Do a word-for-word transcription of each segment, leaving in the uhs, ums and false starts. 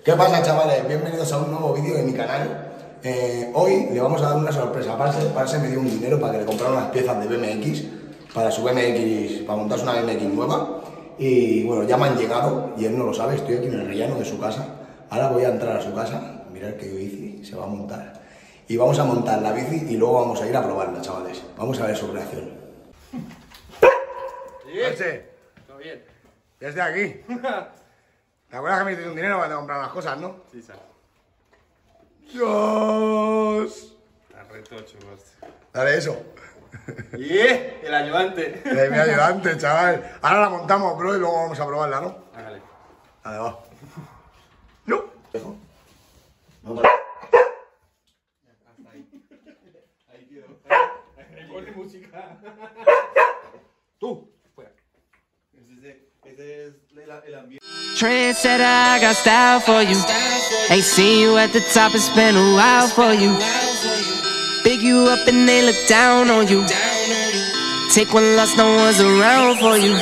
¿Qué pasa, chavales? Bienvenidos a un nuevo vídeo de mi canal. Eh, hoy le vamos a dar una sorpresa. Parse, Parse me dio un dinero para que le comprara unas piezas de B M X para su B M X, para montarse una B M X nueva. Y bueno, ya me han llegado y él no lo sabe. Estoy aquí en el rellano de su casa. Ahora voy a entrar a su casa. Mirad qué bici se va a montar. Y vamos a montar la bici y luego vamos a ir a probarla, chavales. Vamos a ver su reacción. Parse, ¿todo bien? ya estoy aquí. ¿Te acuerdas que me diste un dinero para comprar las cosas, no? Sí, sabes. ¡Dios! Está retocho, hostia. Dale eso. ¡Y eh! El ayudante. Es mi ayudante, chaval. Ahora la montamos, bro, y luego vamos a probarla, ¿no? Hágale. Vale, va. No. Dejo. No, Hasta ahí. Ahí quedó. Ahí pone música. Tú. Fuera. Ese, ese es el, el ambiente. Trendsetter, I got style for you. Ain't seen you at the top, it's been a while for you. Big you up and they look down on you. Take one loss, no one's around for you.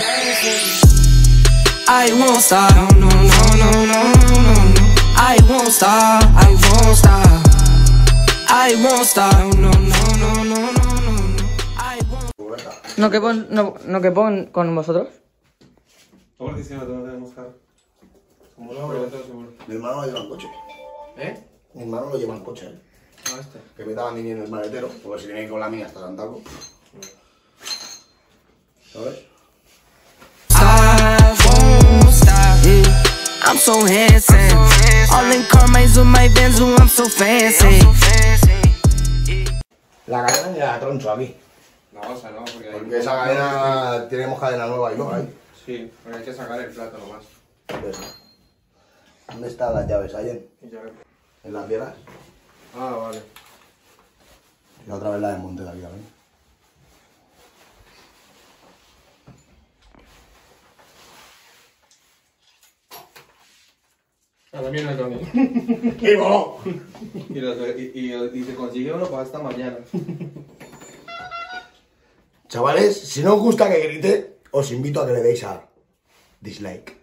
I won't stop, no, no, no, no, no, no, no. I won't stop, I won't stop. I won't stop, no, no, no, no, no, no. I won't. ¿No que pon, no, no que pon con vosotros? ¿Cómo que si no tengo que buscar? Como lo hago, todo seguro. mi hermano lo lleva en coche. ¿Eh? Mi hermano lo lleva en coche, ¿eh? No, este. Que me daban ni en el maletero, porque si viene con la mía hasta Santaco. ¿Sabes? I won't stop. Yeah. I'm so handsome. All in Carmine's with my Benz, ooh, I'm so fancy. La cadena ya la troncho aquí. La osa, ¿no? Porque, hay- Porque esa cadena, tenemos cadena nueva y no ahí. Sí, pero hay que sacar el plato nomás. ¿Dónde están las llaves? ¿Ayer? Y ya ves. ¿En las piedras? Ah, vale. Y la otra vez la desmonté de aquí también. A la mierda Tony. ¡Y voló! Y, los- y, y, y se consigue uno para esta mañana. Chavales, si no os gusta que grite, os invito a que le deis a dislike.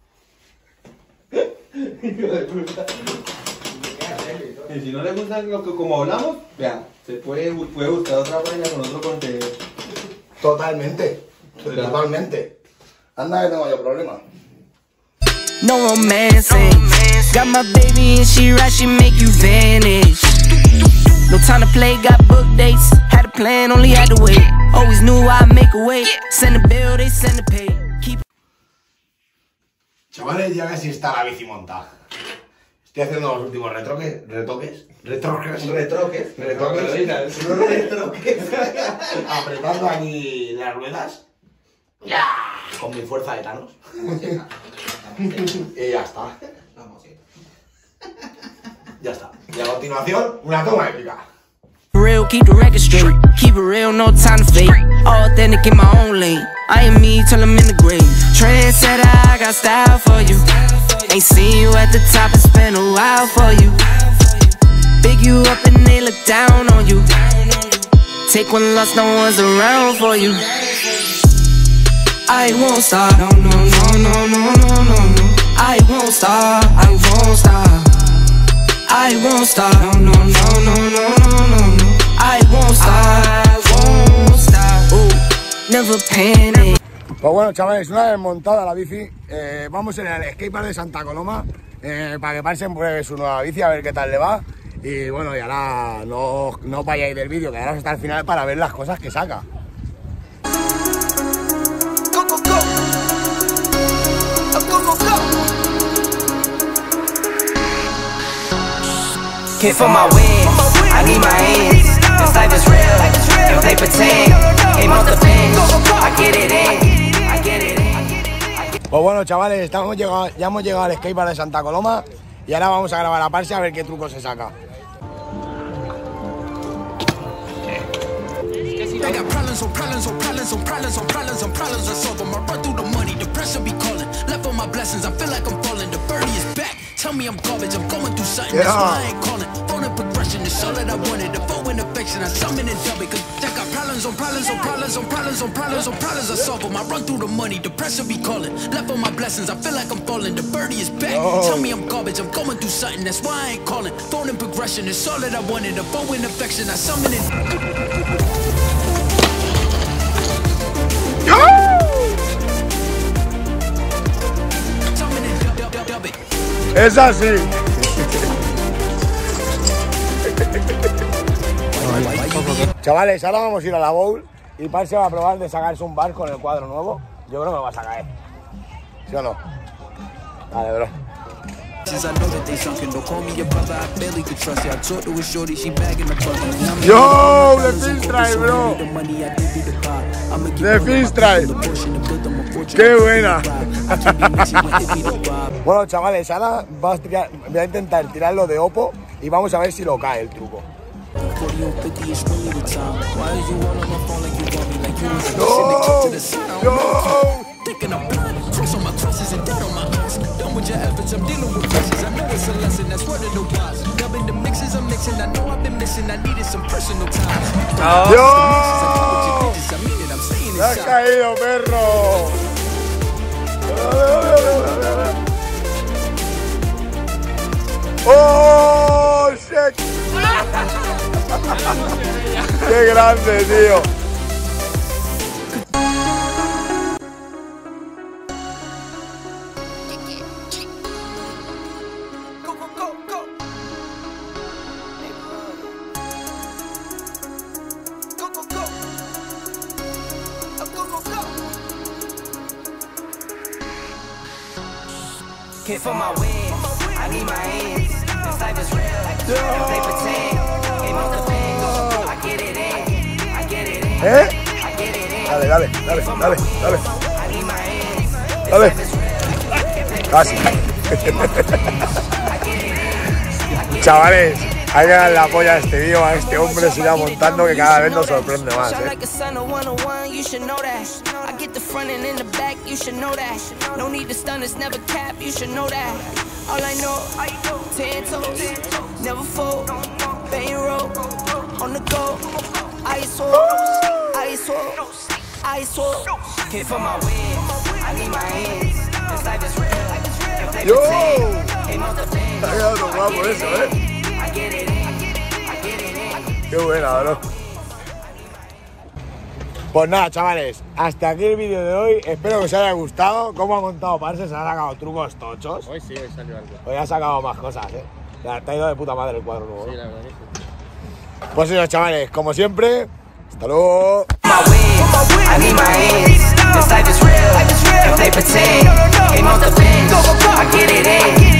Y si no le gusta lo que como hablamos, vea, se puede, puede buscar otra página con otro contenido. Totalmente. Totalmente. Anda que tengo yo problema. No romancing. Got my baby and she right, she make you vanish. No time to play, got book dates. Had a plan, only had to wait. Always knew I'd make a way. Send a bill, they send a pay. Keep. Chavales, ya casi está la bici montada. Estoy haciendo los últimos retoques. Retoques. Retroques. Retroques. Retoques. Retroques. Apretando aquí las ruedas. Ya. Con mi fuerza de Thanos. Y ya está. Ya está. Y a continuación, una toma épica. Real, keep the record straight. Keep it real, no time to fake. Authentic in my own lane. I am me till I'm in the grave. Trendsetter, I got style for you. Ain't seen you at the top, it's been a while for you. Big you up and they look down on you. Take one loss, no one's around for you. I won't stop, no, no, no, no, no, no, no, no. I won't stop, I won't stop. I won't stop, no, no, no, no, no, no, no, no. I won't stop, I won't stop. Ooh, never panic. Pues bueno, chavales, una vez montada la bici, eh, vamos en el skatepark de Santa Coloma eh, para que Parse pruebe su nueva bici, a ver qué tal le va. Y bueno, y ahora no, no vayáis del vídeo, quedaros hasta el final para ver las cosas que saca. Go, go, go. Oh, go, go, go. Kick for my wins, I need my hands. This life is real, if they pretend. Aim off the bench, I get it in, I get it in. Pues bueno, chavales, estamos llegado, ya hemos llegado al skatepark de Santa Coloma y ahora vamos a grabar a Parse a ver qué truco se saca. They got problems on problems on problems on problems on problems on problems I solve them. I run through the money, the pressure be calling. Left on my blessings, I feel like I'm falling. The birdie is back. Tell me I'm garbage, I'm going through something. That's why I ain't calling. Phone and progression. progression is all that I wanted. The foe and affection, I summon and dub it. Cause I got problems on problems on problems on problems on problems on problems I solve them. I run through the money, the pressure be calling. Left on my blessings, I feel like I'm falling. The birdie is back. Oh. Tell me I'm garbage, I'm going through something. That's why I ain't calling. Phone and progression is all that I wanted. The foe and affection, I summon and summon and dub, dub, dub it. Es así. Chavales, ahora vamos a ir a la bowl y Parse va a probar de sacarse un bar con el cuadro nuevo. Yo creo que lo vas a caer. ¿Sí o no? Vale, bro. Yo, de Finstripe, bro. De Finstripe. Qué buena. Bueno, chavales, ahora voy a, tirar, voy a intentar tirarlo de Oppo y vamos a ver si lo cae el truco. No, no. ¡Dios! ¡Me has caído, perro! ¡Oh, shit! ¡Qué grande, tío! Kid for my wins, I need my ends. This life is real, like if they pretend. Game off the bench, I get it in, I get it in, ¿Eh? I get it in. Dale, dale, dale, dale, dale. I need my ends. This Dale. life is real, like if they Casi. Chavales, hay que dar la polla a este tío, a este hombre se irá montando que cada vez nos sorprende más, eh. I get the front and in the back, you should know that. No need to stun, it's never cap, you should know that. All I know, ten toes, never fold, bang roll, on the go. Ice wall, ice wall, ice wall. Hit for my wins, I need my hands. This life is real, like it's real. If they Yo, pretend, came off the bench. ha quedado guapo eso, eh. I get it in, I get it in. Qué buena, bro. Pues nada, chavales, hasta aquí el vídeo de hoy. Espero que os haya gustado. Cómo ha montado Parse, se ha sacado trucos tochos. Hoy sí, hoy salió algo. Hoy ha sacado más cosas, eh. Te ha ido de puta madre el cuadro nuevo, ¿no? Sí, la verdad que sí. Pues eso, chavales, como siempre, hasta luego. My wins, I need my hands. This life is real, if they pretend. Came off the bench, I get it in.